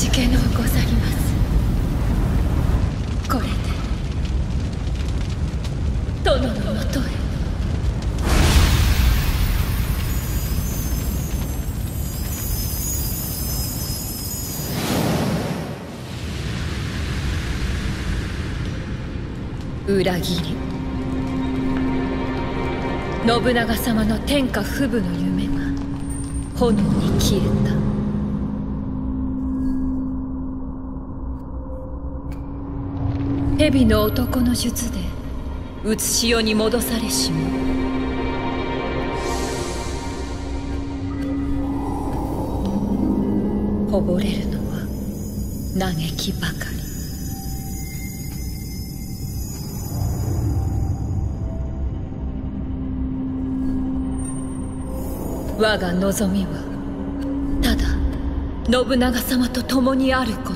じけのうござります。これで殿のもとへ。裏切り、信長様の天下不武の夢が炎に消えた。蛇の男の術でうつし世に戻されしも、こぼれるのは嘆きばかり。我が望みはただ信長様と共にあること。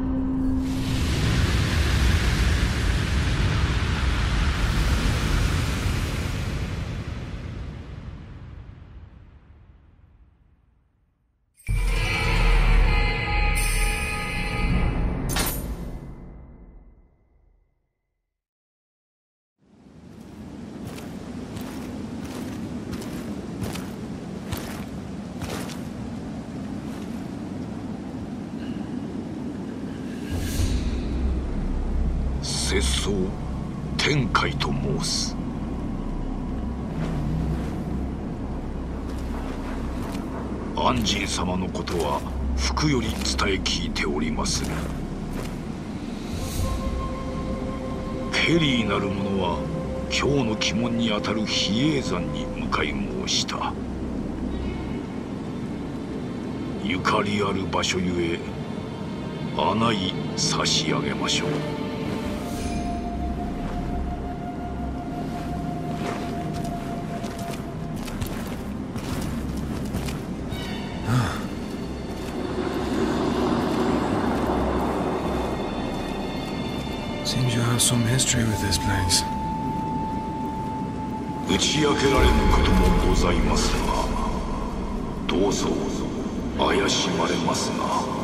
節操天海と申す。安仁様のことは福より伝え聞いておりまする。ケリーなる者は今日の鬼門にあたる比叡山に向かい申した。ゆかりある場所ゆえ案内差し上げましょう。 Seems you have some history with this place. 打ち明けられぬこともございますが、どうぞ怪しまれますな。